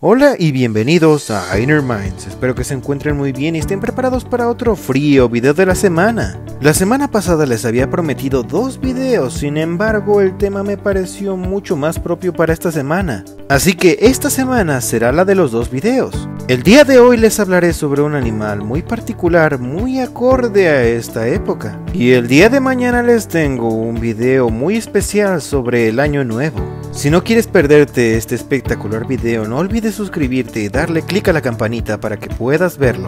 Hola y bienvenidos a Inner Minds, espero que se encuentren muy bien y estén preparados para otro frío video de la semana. La semana pasada les había prometido 2 videos, sin embargo el tema me pareció mucho más propio para esta semana. Así que esta semana será la de los 2 videos. El día de hoy les hablaré sobre un animal muy particular, muy acorde a esta época. Y el día de mañana les tengo un video muy especial sobre el año nuevo. Si no quieres perderte este espectacular video, no olvides suscribirte y darle clic a la campanita para que puedas verlo.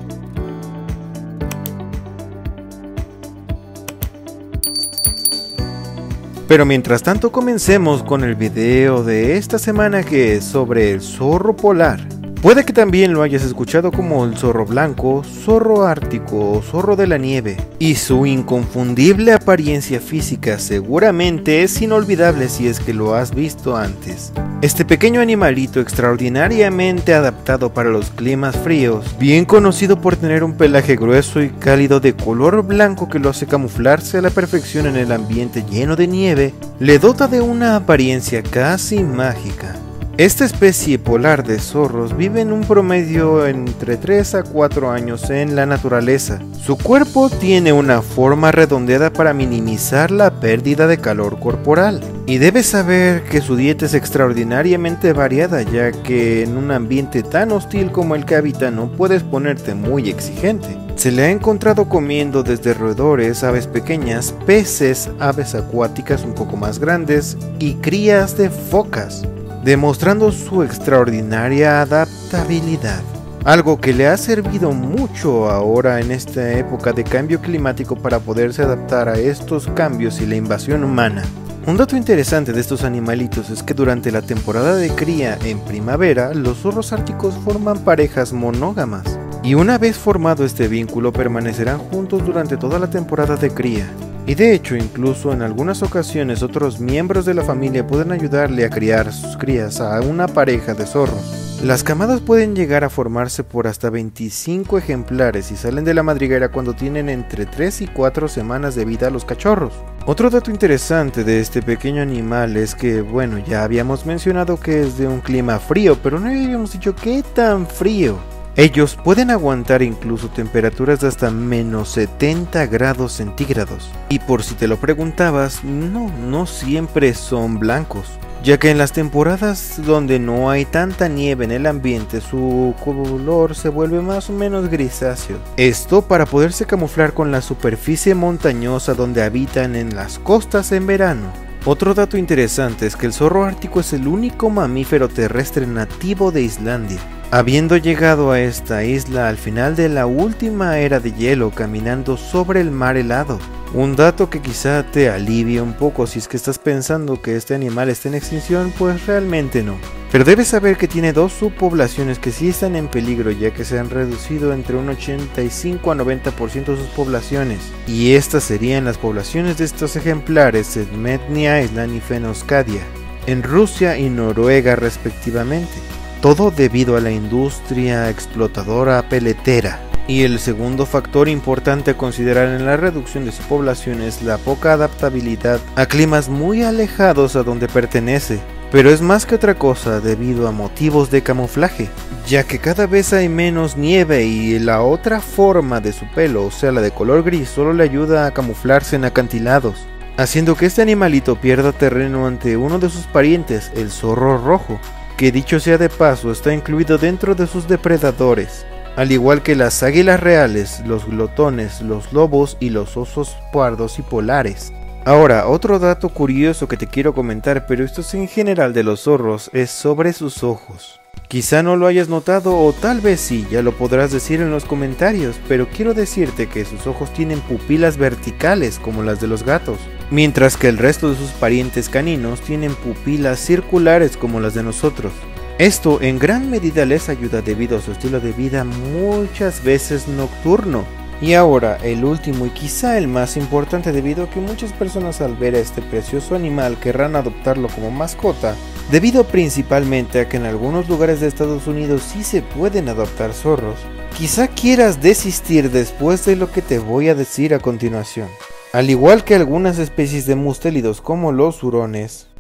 Pero mientras tanto comencemos con el video de esta semana, que es sobre el zorro polar. Puede que también lo hayas escuchado como el zorro blanco, zorro ártico o zorro de la nieve, y su inconfundible apariencia física seguramente es inolvidable si es que lo has visto antes. Este pequeño animalito extraordinariamente adaptado para los climas fríos, bien conocido por tener un pelaje grueso y cálido de color blanco que lo hace camuflarse a la perfección en el ambiente lleno de nieve, le dota de una apariencia casi mágica. Esta especie polar de zorros vive en un promedio entre 3 a 4 años en la naturaleza. Su cuerpo tiene una forma redondeada para minimizar la pérdida de calor corporal. Y debes saber que su dieta es extraordinariamente variada, ya que en un ambiente tan hostil como el que habita no puedes ponerte muy exigente. Se le ha encontrado comiendo desde roedores, aves pequeñas, peces, aves acuáticas un poco más grandes y crías de focas, demostrando su extraordinaria adaptabilidad, algo que le ha servido mucho ahora en esta época de cambio climático para poderse adaptar a estos cambios y la invasión humana. Un dato interesante de estos animalitos es que durante la temporada de cría en primavera, los zorros árticos forman parejas monógamas, y una vez formado este vínculo permanecerán juntos durante toda la temporada de cría. Y de hecho, incluso en algunas ocasiones otros miembros de la familia pueden ayudarle a criar sus crías a una pareja de zorros. Las camadas pueden llegar a formarse por hasta 25 ejemplares y salen de la madriguera cuando tienen entre 3 y 4 semanas de vida los cachorros. Otro dato interesante de este pequeño animal es que, bueno, ya habíamos mencionado que es de un clima frío, pero no habíamos dicho qué tan frío. Ellos pueden aguantar incluso temperaturas de hasta menos 70 grados centígrados. Y por si te lo preguntabas, no siempre son blancos, ya que en las temporadas donde no hay tanta nieve en el ambiente, su color se vuelve más o menos grisáceo. Esto para poderse camuflar con la superficie montañosa donde habitan en las costas en verano. Otro dato interesante es que el zorro ártico es el único mamífero terrestre nativo de Islandia, habiendo llegado a esta isla al final de la última era de hielo caminando sobre el mar helado. Un dato que quizá te alivie un poco si es que estás pensando que este animal está en extinción, pues realmente no. Pero debes saber que tiene 2 subpoblaciones que sí están en peligro, ya que se han reducido entre un 85 a 90% sus poblaciones. Y estas serían las poblaciones de estos ejemplares en Mednia Island y Fennoscadia, en Rusia y Noruega respectivamente. Todo debido a la industria explotadora peletera. Y el segundo factor importante a considerar en la reducción de su población es la poca adaptabilidad a climas muy alejados a donde pertenece. Pero es más que otra cosa debido a motivos de camuflaje, ya que cada vez hay menos nieve y la otra forma de su pelo, o sea la de color gris, solo le ayuda a camuflarse en acantilados, haciendo que este animalito pierda terreno ante uno de sus parientes, el zorro rojo, que dicho sea de paso está incluido dentro de sus depredadores, al igual que las águilas reales, los glotones, los lobos y los osos pardos y polares. Ahora, otro dato curioso que te quiero comentar, pero esto es en general de los zorros, es sobre sus ojos. Quizá no lo hayas notado o tal vez sí, ya lo podrás decir en los comentarios, pero quiero decirte que sus ojos tienen pupilas verticales como las de los gatos, mientras que el resto de sus parientes caninos tienen pupilas circulares como las de nosotros. Esto en gran medida les ayuda debido a su estilo de vida muchas veces nocturno. Y ahora el último y quizá el más importante, debido a que muchas personas al ver a este precioso animal querrán adoptarlo como mascota, debido principalmente a que en algunos lugares de Estados Unidos sí se pueden adoptar zorros. Quizá quieras desistir después de lo que te voy a decir a continuación. Al igual que algunas especies de mustélidos como los hurones,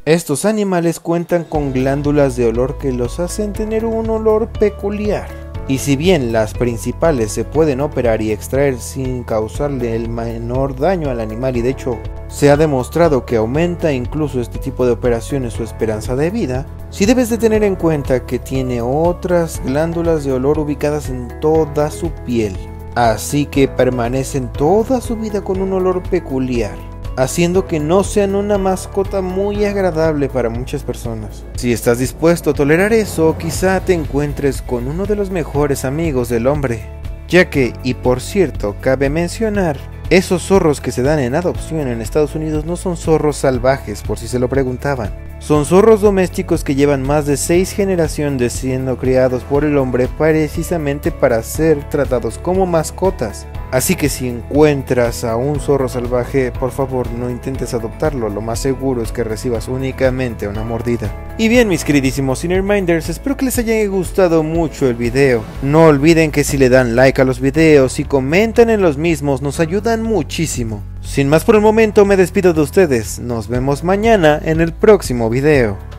Estos animales cuentan con glándulas de olor que los hacen tener un olor peculiar. Y si bien las principales se pueden operar y extraer sin causarle el menor daño al animal, y de hecho se ha demostrado que aumenta incluso este tipo de operaciones su esperanza de vida, sí debes de tener en cuenta que tiene otras glándulas de olor ubicadas en toda su piel, así que permanecen toda su vida con un olor peculiar, haciendo que no sean una mascota muy agradable para muchas personas. Si estás dispuesto a tolerar eso, quizá te encuentres con uno de los mejores amigos del hombre, ya que, y por cierto, cabe mencionar, esos zorros que se dan en adopción en Estados Unidos no son zorros salvajes, por si se lo preguntaban. Son zorros domésticos que llevan más de 6 generaciones siendo criados por el hombre precisamente para ser tratados como mascotas. Así que si encuentras a un zorro salvaje, por favor no intentes adoptarlo, lo más seguro es que recibas únicamente una mordida. Y bien, mis queridísimos Cineminders, espero que les haya gustado mucho el video. No olviden que si le dan like a los videos y comentan en los mismos nos ayudan muchísimo. Sin más por el momento me despido de ustedes, nos vemos mañana en el próximo video.